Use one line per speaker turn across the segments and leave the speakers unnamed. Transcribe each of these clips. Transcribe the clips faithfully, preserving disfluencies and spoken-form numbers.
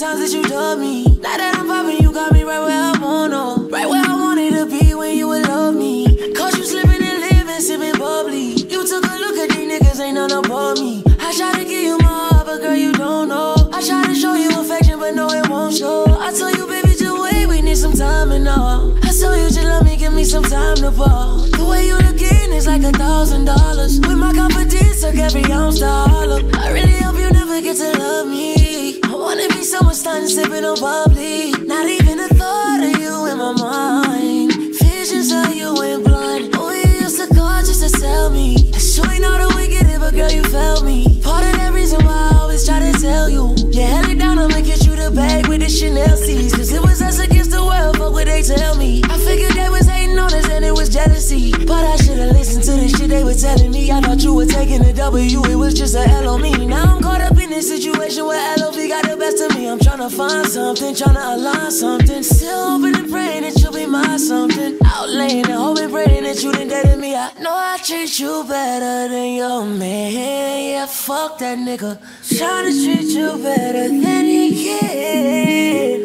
times that you love me. Now that I'm popping, you got me right where I wanna. Right where I wanted to be when you would love me. Cause you slipping and living, sipping bubbly. You took a look at these niggas, ain't none above me. I try to give you my heart, but girl, you don't know. I try to show you affection, but no, it won't show. I told you, baby, just wait, we need some time and all. I told you, just love me, give me some time to ball. The way you looking is like a thousand dollars. With my confidence, took every ounce to holler. I really hope you never get to love me. I wanna be someone starting sipping on bubbly. Not even a thought of you in my mind. Visions of you ain't blind. Oh, you used to call just to tell me. I sure ain't know the way get it, but girl, you felt me. Part of that reason why I always try to tell you. You held it down, I'ma get you the bag with the Chanel C's. Cause it was us against the world, but what they tell me. I figured they was hating on us and it was jealousy. But I should've listened to the shit they were telling me. I thought you were taking a W, it was just a L on me. Now I'm caught up in this situation where L O V got the best of me. I'm tryna find something, tryna align something. Still hoping and praying that you'll be my something. Out laying and hoping, praying that you done dated me. I know I treat you better than your man. Yeah, fuck that nigga. Tryna treat you better than he can.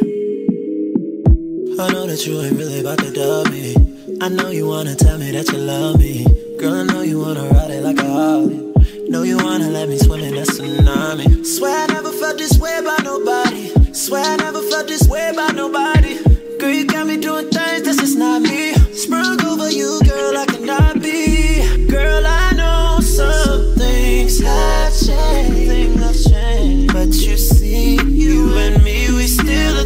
I know that you ain't really about to dub me. I know you wanna tell me that you love me. Girl, I know you wanna ride it like a Harley. Know you wanna let me swim in that tsunami. Swear I never felt this way about nobody. Swear I never felt this way about nobody. Girl, you got me doing things that's just not me. Sprung over you, girl, I cannot be. Girl, I know some things have changed, things have changed. But you see, you and me, we still a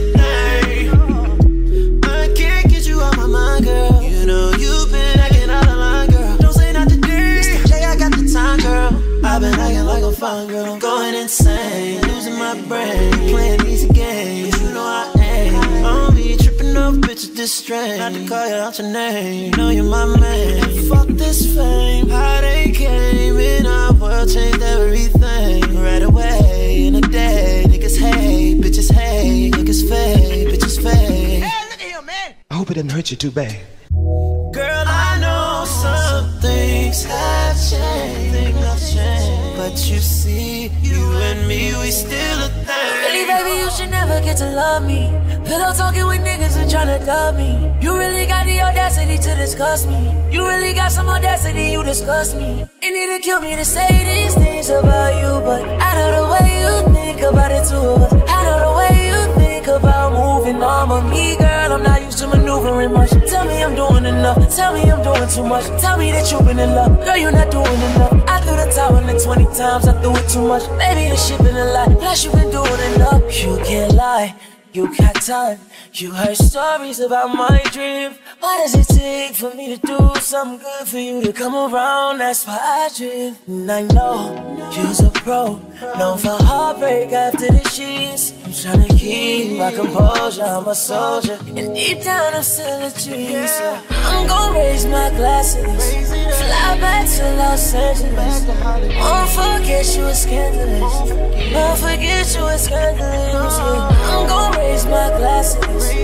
thing. I can't get you out my mind, girl. You know you've been acting out of line, girl. Don't say not today. It's the day I got the time, girl. I've been acting like a fine girl, going insane, losing my brain, playing easy games. You know I ain't. I don't be tripping off bitches this strange. Not to call you out your name, you know you're my man. Fuck this fame, how they came in our world changed everything. Right away in a day, niggas hate, bitches hate, niggas fake, bitches fake.
Hey, look at him, man.
I hope it didn't hurt you too bad.
Girl, I know some things have changed, things have changed. But you see, you and me, we still a thing.
Really, baby, you should never get to love me. Pillow talking with niggas and tryna dub me. You really got the audacity to discuss me. You really got some audacity, you disgust me. It need to kill me to say these things about you, but I know the way you think about it too. I know the way you think about moving on with me, girl. I'm not used to maneuvering much. Tell me I'm doing enough. Tell me I'm doing too much. Tell me that you've been in love. Girl, you're not doing enough. I threw the towel in twenty times. I threw it too much. Maybe the shit been a lie. Plus you've been doing enough. You can't lie. You got time. You heard stories about my dream. What does it take for me to do something good for you to come around? That's why I dream. And I know you're a pro, known for heartbreak after the sheets. I'm trying to keep my composure, I'm a soldier, and deep down I'm still a dream. So I'm gonna raise my glasses, fly back to Los Angeles. Won't forget you were scandalous. Won't forget you were scandalous. Yeah. I'm gonna raise my glasses,